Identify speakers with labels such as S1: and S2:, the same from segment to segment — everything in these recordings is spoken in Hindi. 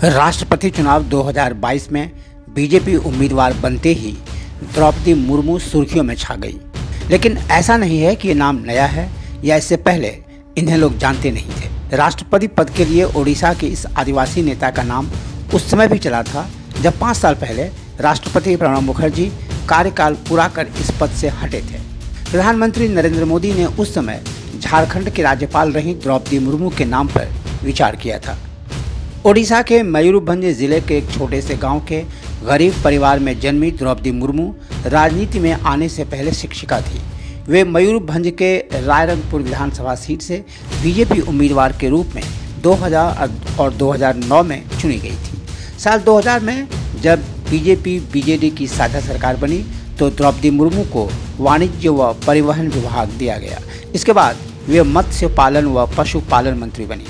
S1: राष्ट्रपति चुनाव 2022 में बीजेपी उम्मीदवार बनते ही द्रौपदी मुर्मू सुर्खियों में छा गई। लेकिन ऐसा नहीं है कि ये नाम नया है या इससे पहले इन्हें लोग जानते नहीं थे। राष्ट्रपति पद के लिए ओडिशा के इस आदिवासी नेता का नाम उस समय भी चला था जब 5 साल पहले राष्ट्रपति प्रणब मुखर्जी कार्यकाल पूरा कर इस पद से हटे थे। प्रधानमंत्री नरेंद्र मोदी ने उस समय झारखंड के राज्यपाल रही द्रौपदी मुर्मू के नाम पर विचार किया था। ओडिशा के मयूरभंज जिले के एक छोटे से गांव के गरीब परिवार में जन्मी द्रौपदी मुर्मू राजनीति में आने से पहले शिक्षिका थी। वे मयूरभंज के रायरंगपुर विधानसभा सीट से बीजेपी उम्मीदवार के रूप में 2000 और 2009 में चुनी गई थी। साल 2000 में जब बीजेपी बीजेडी की साझा सरकार बनी तो द्रौपदी मुर्मू को वाणिज्य व परिवहन विभाग दिया गया। इसके बाद वे मत्स्य पालन व पशुपालन मंत्री बनी।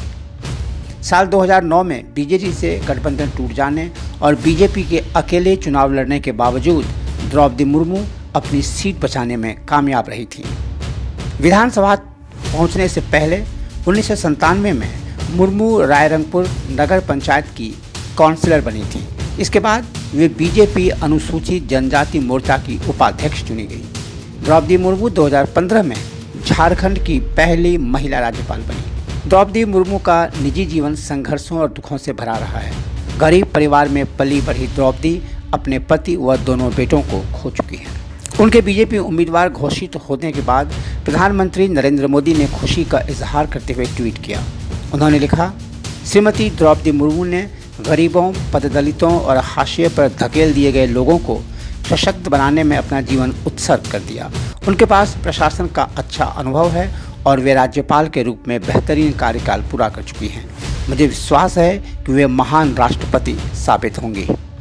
S1: साल 2009 में बीजेडी से गठबंधन टूट जाने और बीजेपी के अकेले चुनाव लड़ने के बावजूद द्रौपदी मुर्मू अपनी सीट बचाने में कामयाब रही थी। विधानसभा पहुंचने से पहले 1997 में मुर्मू रायरंगपुर नगर पंचायत की काउंसिलर बनी थी। इसके बाद वे बीजेपी अनुसूचित जनजाति मोर्चा की उपाध्यक्ष चुनी गई। द्रौपदी मुर्मू 2015 में झारखंड की पहली महिला राज्यपाल बनी। द्रौपदी मुर्मू का निजी जीवन संघर्षों और दुखों से भरा रहा है। गरीब परिवार में पली बढ़ी द्रौपदी अपने पति व दोनों बेटों को खो चुकी हैं। उनके बीजेपी उम्मीदवार घोषित होने के बाद प्रधानमंत्री नरेंद्र मोदी ने खुशी का इजहार करते हुए ट्वीट किया। उन्होंने लिखा, श्रीमती द्रौपदी मुर्मू ने गरीबों, पददलितों और हाशिए पर धकेल दिए गए लोगों को सशक्त बनाने में अपना जीवन उत्सर्ग कर दिया। उनके पास प्रशासन का अच्छा अनुभव है और वे राज्यपाल के रूप में बेहतरीन कार्यकाल पूरा कर चुकी हैं। मुझे विश्वास है कि वे महान राष्ट्रपति साबित होंगी।